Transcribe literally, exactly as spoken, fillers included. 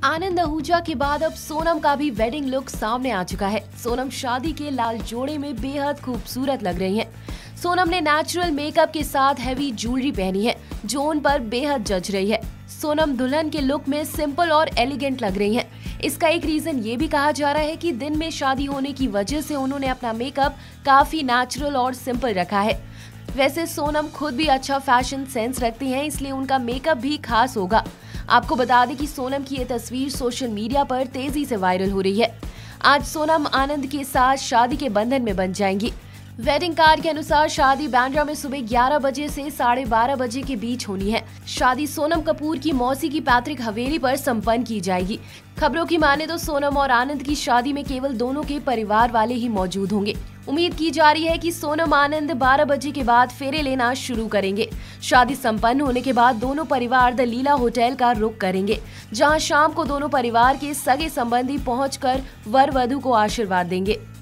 आनंद आहूजा के बाद अब सोनम का भी वेडिंग लुक सामने आ चुका है। सोनम शादी के लाल जोड़े में बेहद खूबसूरत लग रही हैं। सोनम ने नेचुरल मेकअप के साथ हैवी ज्वेलरी पहनी है जो उन पर बेहद जच रही है। सोनम दुल्हन के लुक में सिंपल और एलिगेंट लग रही हैं। इसका एक रीजन ये भी कहा जा रहा है कि दिन में शादी होने की वजह से उन्होंने अपना मेकअप काफी नेचुरल और सिंपल रखा है। वैसे सोनम खुद भी अच्छा फैशन सेंस रखती हैं, इसलिए उनका मेकअप भी खास होगा। आपको बता दें कि सोनम की ये तस्वीर सोशल मीडिया पर तेजी से वायरल हो रही है। आज सोनम आनंद के साथ शादी के बंधन में बंध जाएंगी। वेडिंग कार्ड के अनुसार शादी बांद्रा में सुबह ग्यारह बजे से साढ़े बारह बजे के बीच होनी है। शादी सोनम कपूर की मौसी की पैतृक हवेली पर संपन्न की जाएगी। खबरों की माने तो सोनम और आनंद की शादी में केवल दोनों के परिवार वाले ही मौजूद होंगे। उम्मीद की जा रही है कि सोनम आनंद बारह बजे के बाद फेरे लेना शुरू करेंगे। शादी संपन्न होने के बाद दोनों परिवार द लीला होटल का रुख करेंगे, जहां शाम को दोनों परिवार के सगे संबंधी पहुंचकर वर वधू को आशीर्वाद देंगे।